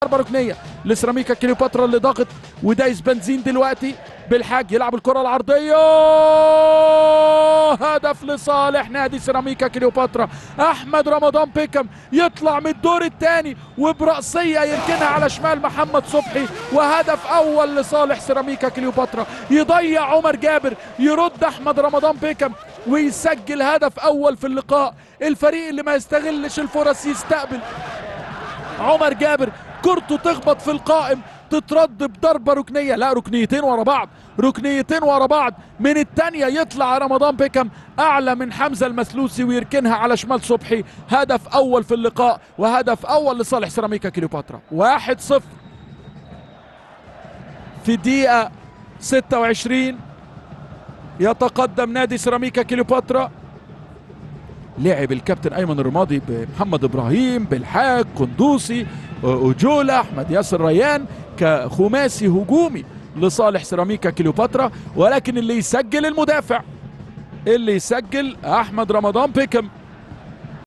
ضربه ركنيه لسيراميكا كليوباترا اللي ضاغط ودايس بنزين دلوقتي. بالحاج يلعب الكره العرضيه، هدف لصالح نادي سيراميكا كليوباترا. احمد رمضان بيكم يطلع من الدور الثاني وبرأسيه يركنها على شمال محمد صبحي، وهدف اول لصالح سيراميكا كليوباترا. يضيع عمر جابر، يرد احمد رمضان بيكم ويسجل هدف اول في اللقاء. الفريق اللي ما يستغلش الفرص يستقبل. عمر جابر كرته تخبط في القائم تترد بضربه ركنيه، لا ركنيتين ورا بعض، ركنيتين ورا بعض. من الثانيه يطلع رمضان بيكم اعلى من حمزه المسلوسي ويركنها على شمال صبحي. هدف اول في اللقاء وهدف اول لصالح سيراميكا كليوباترا. 1-0 في الدقيقه 26. يتقدم نادي سيراميكا كليوباترا. لعب الكابتن ايمن الرمادي بمحمد ابراهيم، بالحاج، قندوسي، اوجولا، احمد ياسر ريان كخماسي هجومي لصالح سيراميكا كليوباترا، ولكن اللي يسجل المدافع، اللي يسجل احمد رمضان بيكم.